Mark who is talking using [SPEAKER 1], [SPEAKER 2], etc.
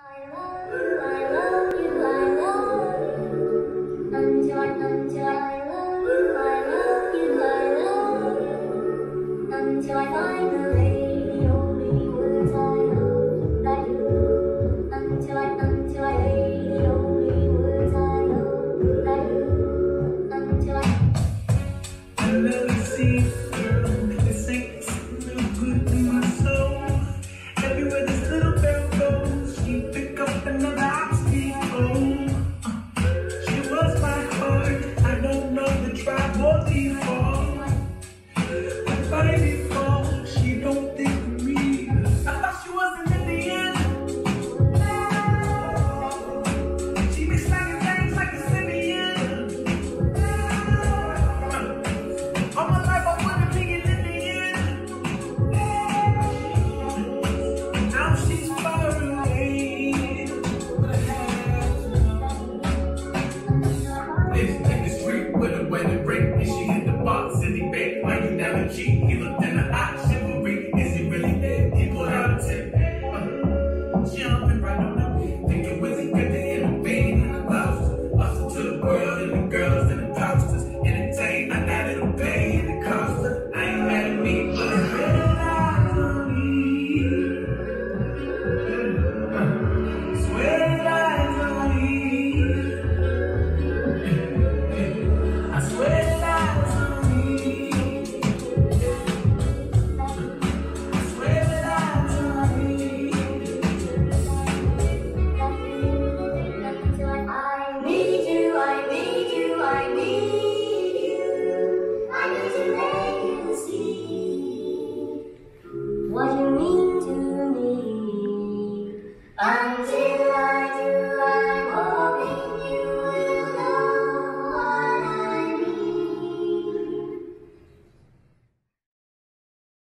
[SPEAKER 1] Until I find the lady, only words I know that you. Until I lady, only words I know that you. Until I
[SPEAKER 2] let me see, girl, this ain't real good to my soul. Everywhere this little girl goes, she pick up another obstacle. She was my heart, I don't know the tribe or default. By default, she don't think of me. I thought she wasn't in the end. She be slanging things like a Simeon. All my life I wanted to get in the end. Now she's far away. Let's take the street with a wedding break. And she hit the box in the bed. Why you never cheat? He looked in the eye, chivalry. Is he really dead? He pulled out a tip. Jumping right on the beat. Thinking was he good to intervene in the lobsters. Lost to the world and the girls and the posters. Entertain, I got it obey in the coaster. I ain't mad at me, but it's red eyes on me. Swear eyes on me. I swear eyes on me. I swear eyes on me.
[SPEAKER 1] until I need you, I need you, I need you. I need to make you see what you mean to me. Until